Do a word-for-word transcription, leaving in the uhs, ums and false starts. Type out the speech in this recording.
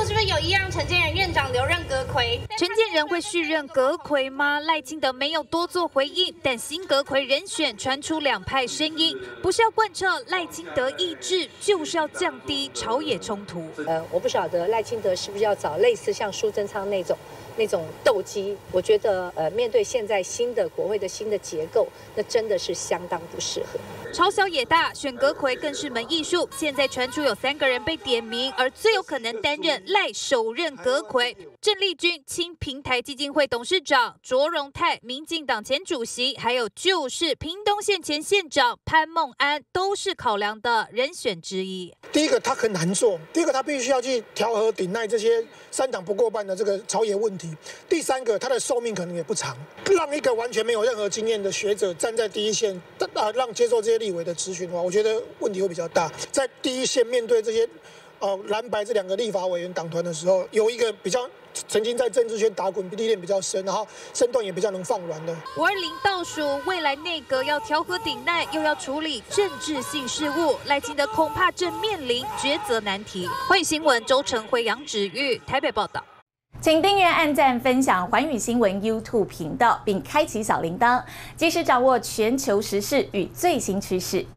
是不是有意让陈建仁院长留任阁揆？ 陈建仁会续任阁揆吗？赖清德没有多做回应，但新阁揆人选传出两派声音，不是要贯彻赖清德意志，就是要降低朝野冲突。 呃，我不晓得赖清德是不是要找类似像苏贞昌那种那种斗鸡？我觉得呃，面对现在新的国会的新的结构，那真的是相当不适合。 朝小野大，选阁揆更是门艺术。现在传出有三个人被点名，而最有可能担任赖首任阁揆。郑丽君亲平台基金会董事长卓荣泰，民进党前主席，还有就是屏东县前县长潘孟安，都是考量的人选之一。 第一个他很难做，第二个他必须要去调和顶赖这些三党不过半的这个朝野问题。第三个他的寿命可能也不长，让一个完全没有任何经验的学者站在第一线，啊，让接受这些立委的质询的话，我觉得问题会比较大。在第一线面对这些呃蓝白这两个立法委员党团的时候，有一个比较曾经在政治圈打滚、历练比较深，然后身段也比较能放软的。 五二零倒数，未来内阁要调和顶赖，又要处理政治性事务，赖清德恐怕正面临抉择难题。欢迎新闻周成辉、杨芷玉台北报道。 请订阅、按赞、分享寰宇新闻 YouTube 频道，并开启小铃铛，及时掌握全球时事与最新趋势。